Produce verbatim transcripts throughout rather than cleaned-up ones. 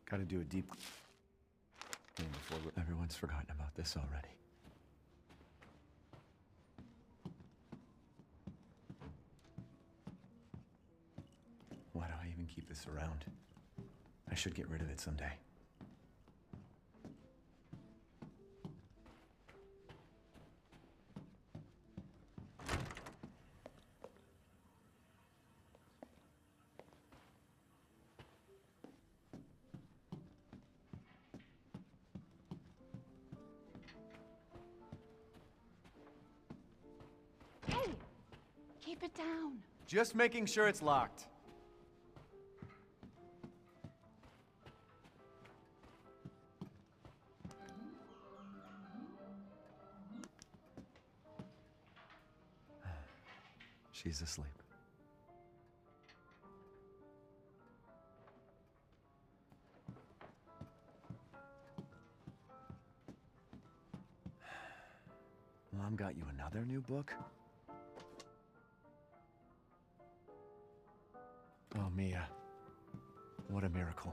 Gotta do a deep clean before we- everyone's forgotten about this already. Why do I even keep this around? I should get rid of it someday. Hey! Keep it down. Just making sure it's locked. She's asleep. Mom got you another new book? Oh, Mia. What a miracle.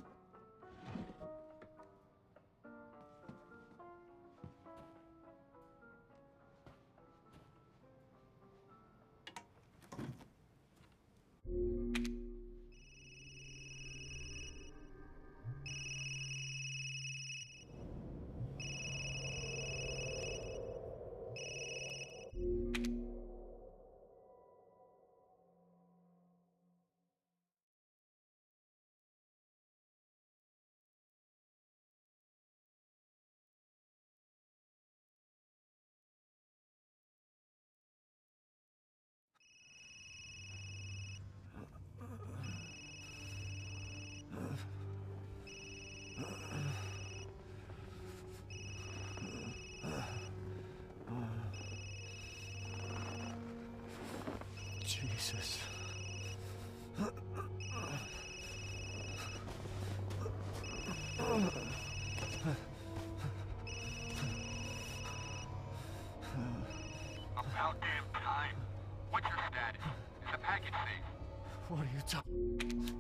Jesus. About damn time. What's your status? Is the package safe? What are you talking?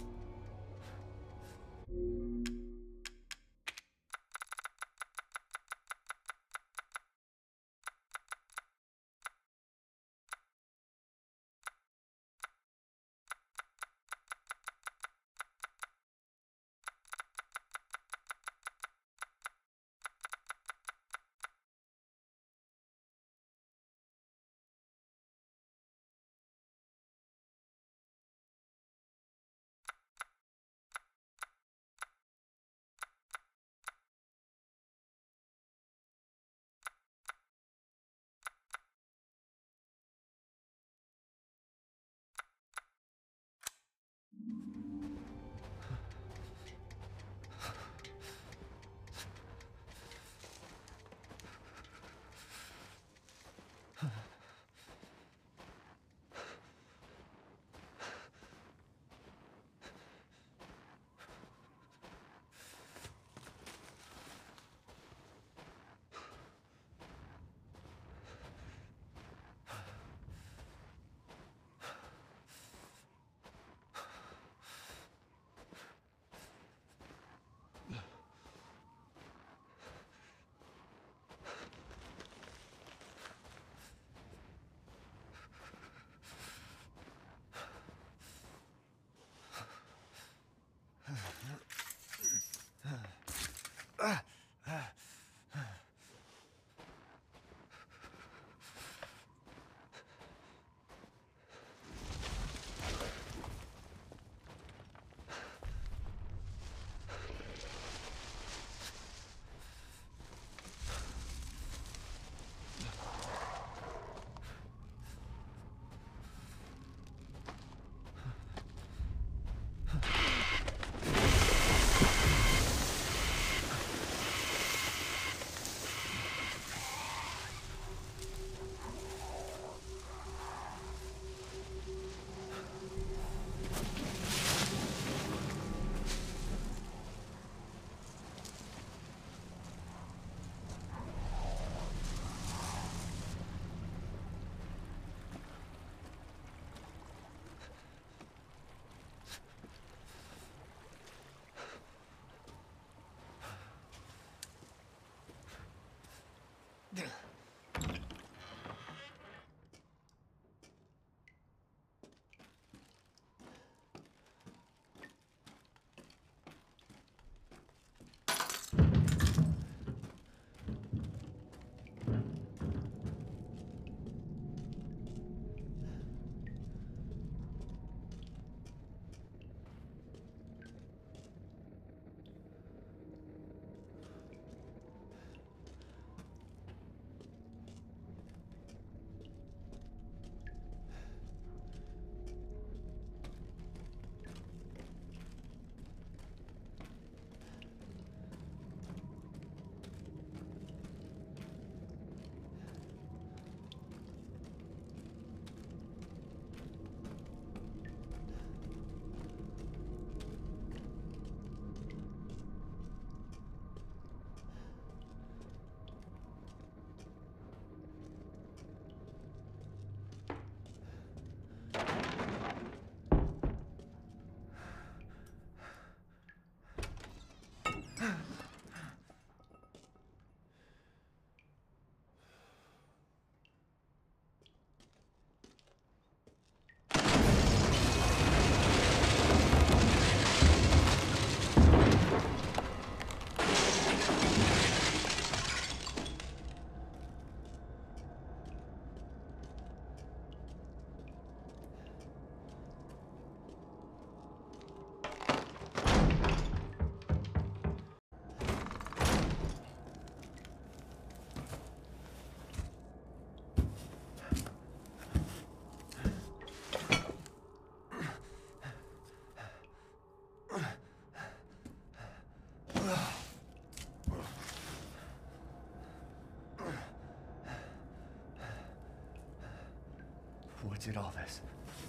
did all this?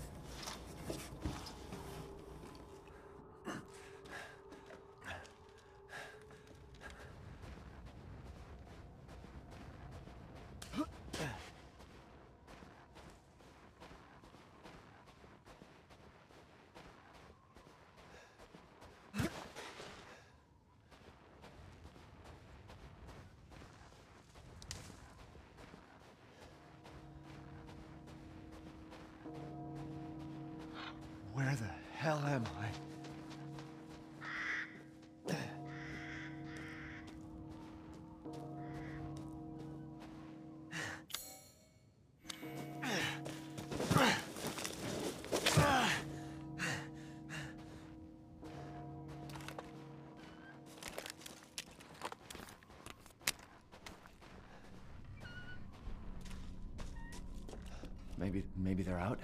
Where the hell am I? Maybe, maybe they're out?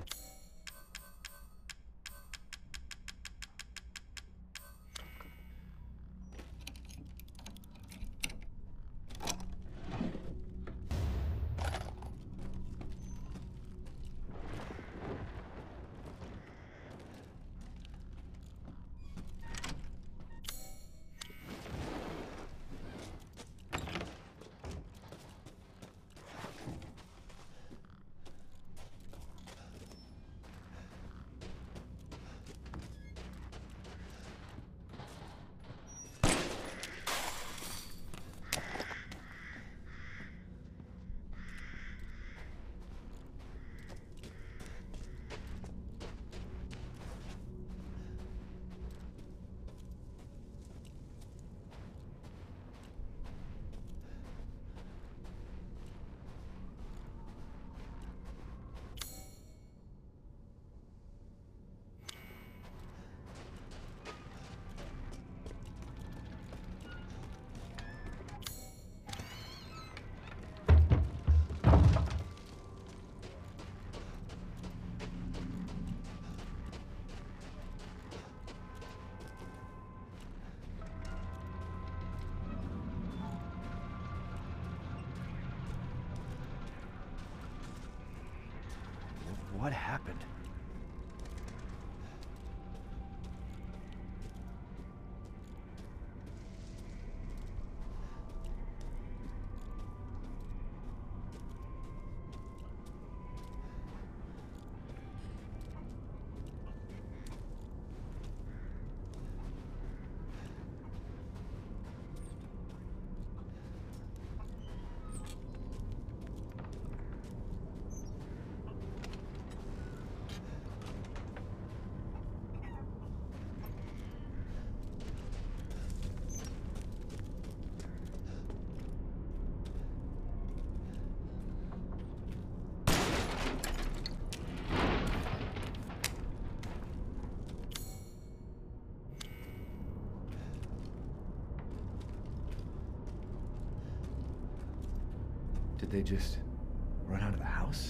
What happened? Did they just run out of the house?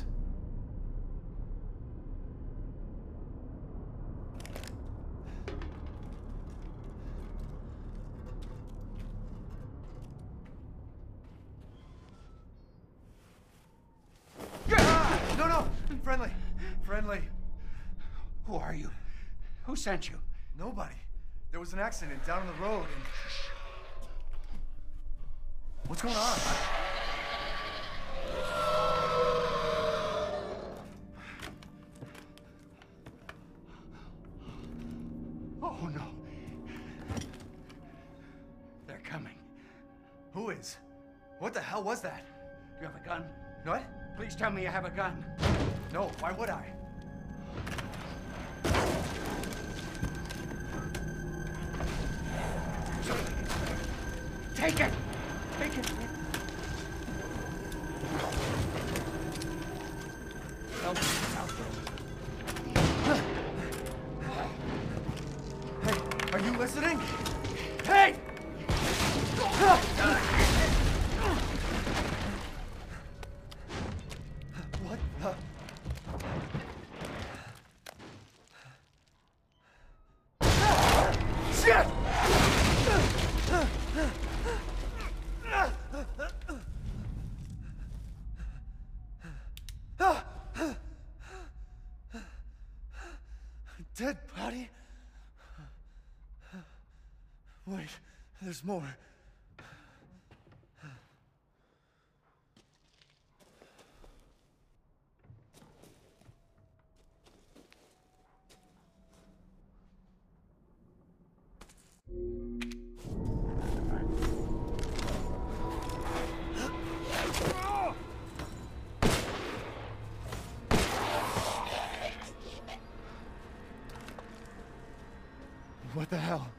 Ah! No, no! Friendly! Friendly! Who are you? Who sent you? Nobody. There was an accident down on the road and... What's going on? Oh, no. They're coming. Who is? What the hell was that? You have a gun? What? Please tell me you have a gun. No, why would I? Take it! Take it! Help me out. Hey, are you listening? Hey! What the? Shit! Dead body? Wait, there's more. What the hell?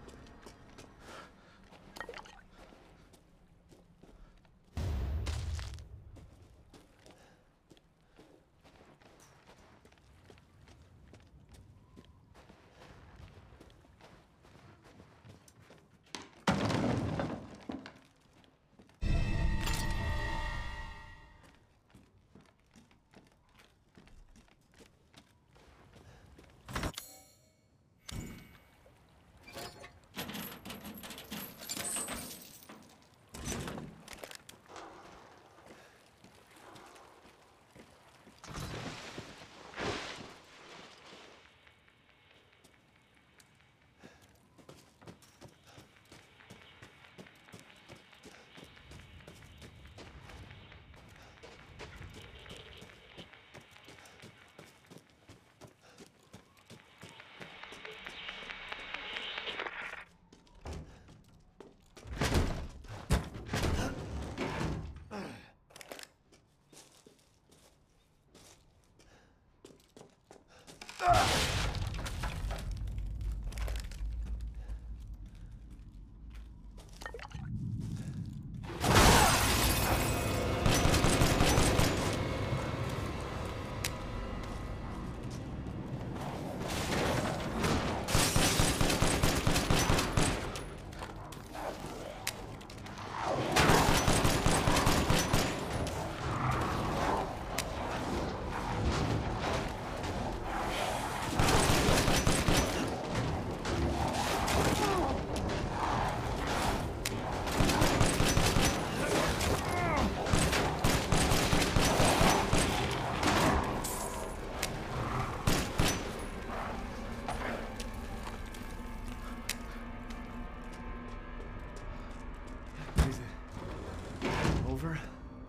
Over?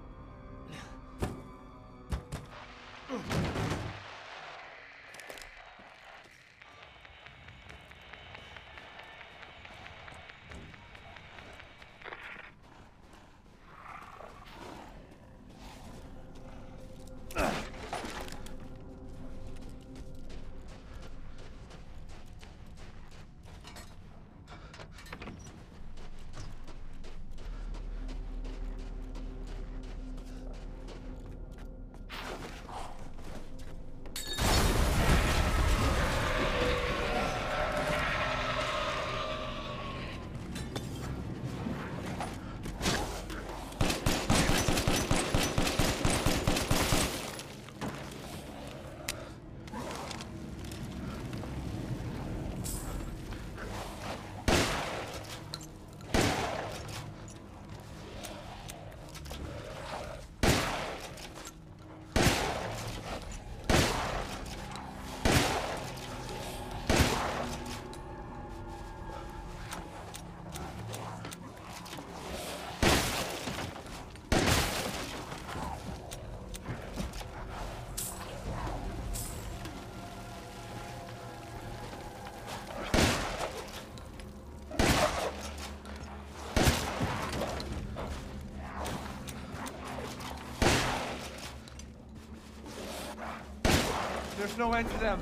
There's no end to them.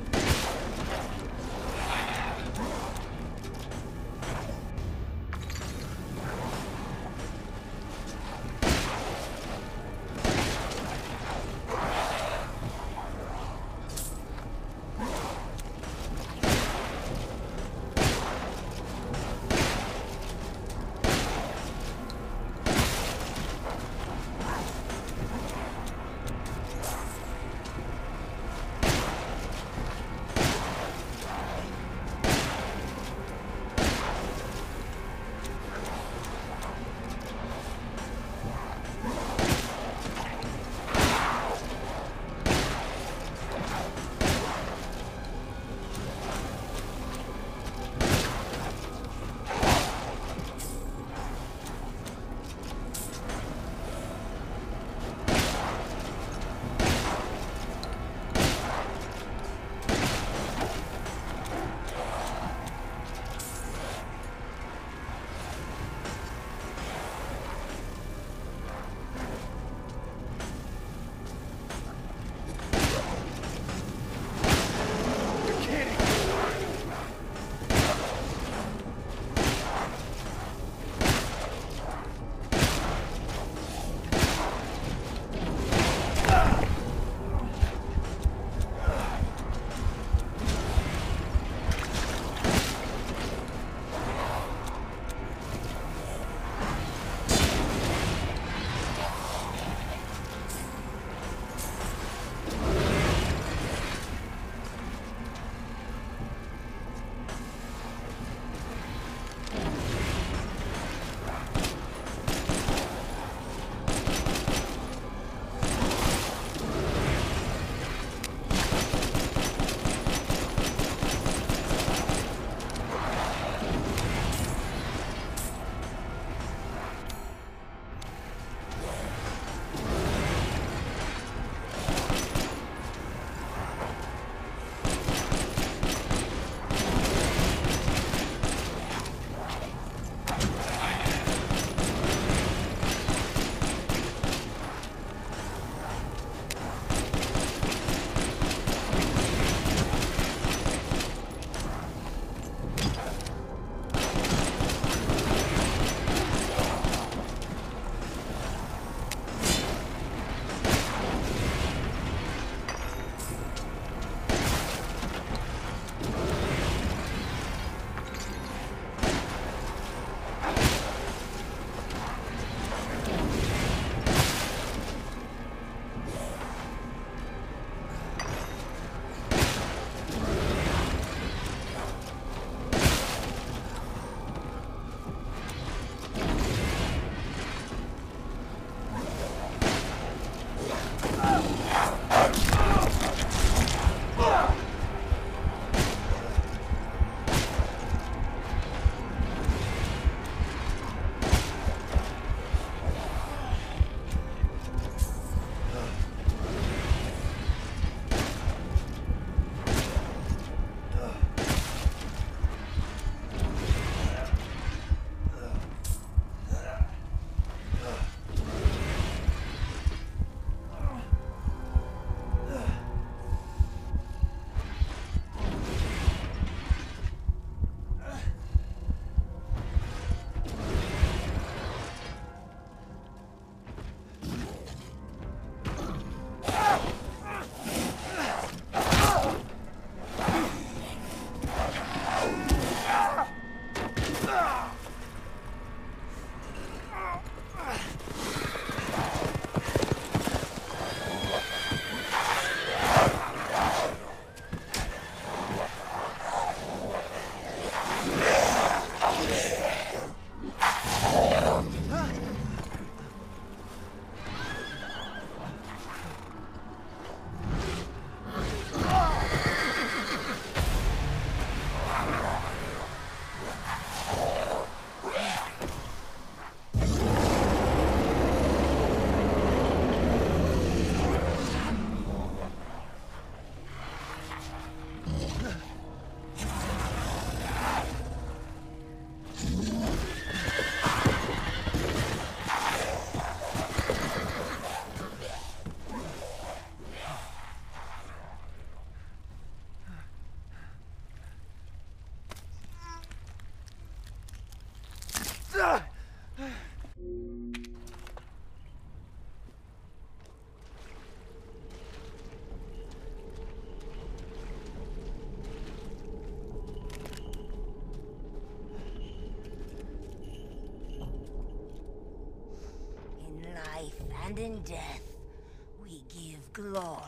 And in death, we give glory.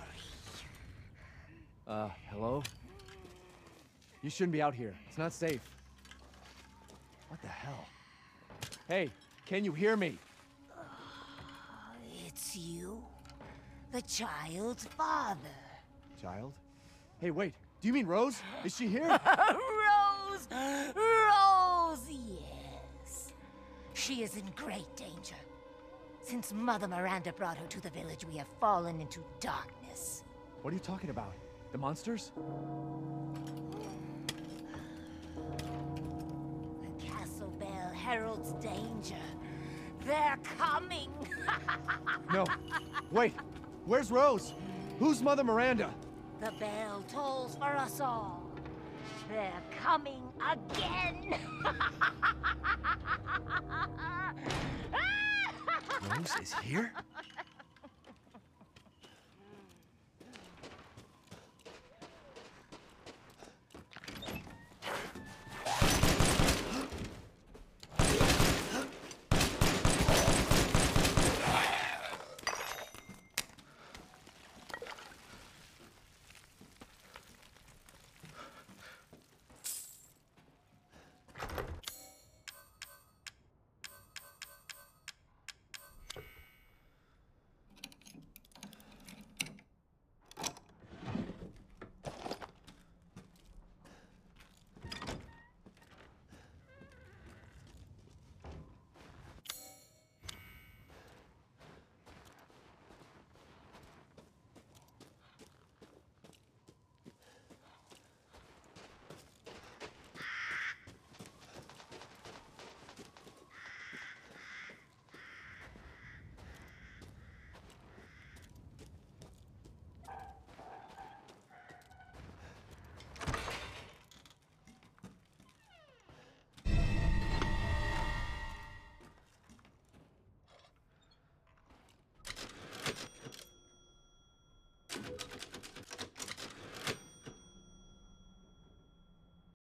Uh, hello? You shouldn't be out here. It's not safe. What the hell? Hey, can you hear me? It's you, the child's father. Child? Hey, wait. Do you mean Rose? Is she here? Rose! Rose, yes. She is in great danger. Since Mother Miranda brought her to the village, we have fallen into darkness. What are you talking about? The monsters? The castle bell heralds danger. They're coming! No. Wait. Where's Rose? Who's Mother Miranda? The bell tolls for us all. They're coming again! Rose is here?